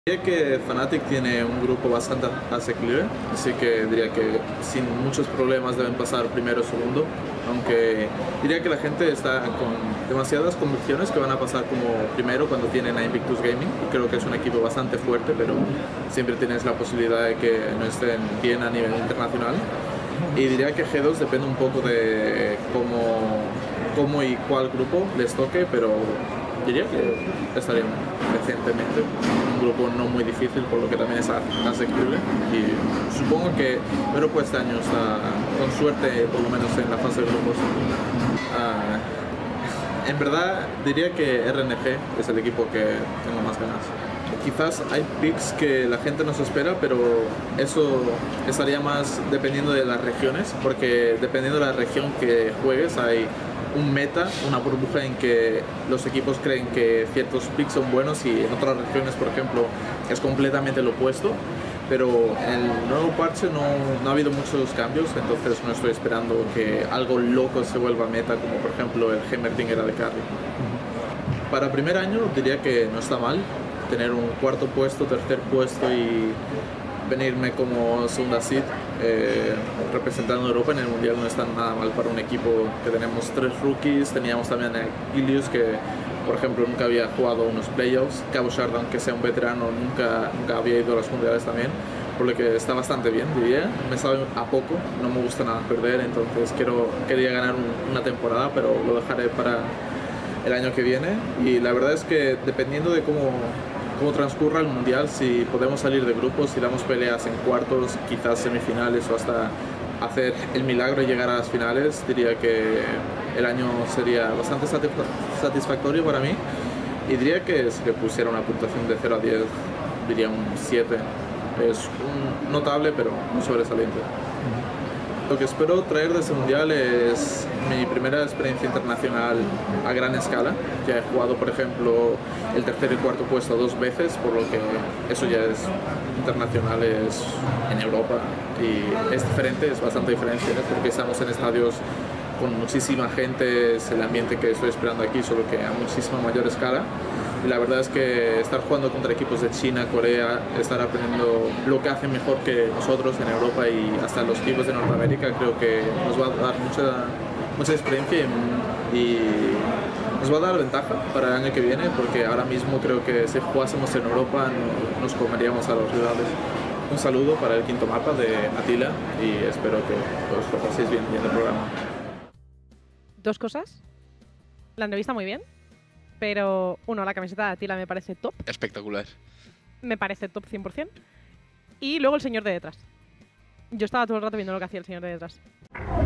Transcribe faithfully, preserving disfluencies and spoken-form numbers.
Diría que Fnatic tiene un grupo bastante asequible, así que diría que sin muchos problemas deben pasar primero o segundo, aunque diría que la gente está con demasiadas convicciones que van a pasar como primero cuando tienen a Invictus Gaming. Creo que es un equipo bastante fuerte, pero siempre tienes la posibilidad de que no estén bien a nivel internacional. Y diría que G dos depende un poco de cómo, cómo y cuál grupo les toque, pero diría que estarían decentemente. Un grupo no muy difícil, por lo que también es asequible. Y supongo que Europa este año está con suerte, por lo menos en la fase de grupos. Uh, en verdad, diría que R N G es el equipo que tengo más ganas. Quizás hay picks que la gente no se espera, pero eso estaría más dependiendo de las regiones, porque dependiendo de la región que juegues hay un meta, una burbuja en que los equipos creen que ciertos picks son buenos y en otras regiones, por ejemplo, es completamente lo opuesto. Pero en el nuevo parche no, no ha habido muchos cambios, entonces no estoy esperando que algo loco se vuelva meta, como por ejemplo el Heimerdinger era de carry. Para primer año diría que no está mal tener un cuarto puesto, tercer puesto y venirme como segunda seed eh, representando a Europa en el Mundial. No está nada mal para un equipo que tenemos tres rookies. Teníamos también a Gilius, que por ejemplo nunca había jugado unos playoffs. Cabo Shard, aunque sea un veterano, nunca, nunca había ido a los mundiales también, por lo que está bastante bien, diría. Me sabe a poco, no me gusta nada perder, entonces quiero, quería ganar un, una temporada, pero lo dejaré para el año que viene. Y la verdad es que dependiendo de cómo cómo transcurra el mundial, si podemos salir de grupos, si damos peleas en cuartos, quizás semifinales o hasta hacer el milagro y llegar a las finales, diría que el año sería bastante satisfactorio para mí. Y diría que si le pusiera una puntuación de cero a diez, diría un siete. Es un notable, pero no sobresaliente. Lo que espero traer de ese mundial es mi primera experiencia internacional a gran escala. Ya he jugado, por ejemplo, el tercer y cuarto puesto dos veces, por lo que eso ya es internacional, es en Europa y es diferente, es bastante diferente, ¿no? Porque estamos en estadios con muchísima gente, es el ambiente que estoy esperando aquí, solo que a muchísima mayor escala. Y la verdad es que estar jugando contra equipos de China, Corea, estar aprendiendo lo que hacen mejor que nosotros en Europa y hasta los equipos de Norteamérica, creo que nos va a dar mucha, mucha experiencia y, y nos va a dar ventaja para el año que viene, porque ahora mismo creo que si jugásemos en Europa no, nos comeríamos a los rivales. Un saludo para el quinto mapa de Atila y espero que os lo paséis bien viendo el programa. Dos cosas. La entrevista muy bien. Pero, uno, la camiseta de Atila me parece top. Espectacular. Me parece top cien por cien. Y luego el señor de detrás. Yo estaba todo el rato viendo lo que hacía el señor de detrás.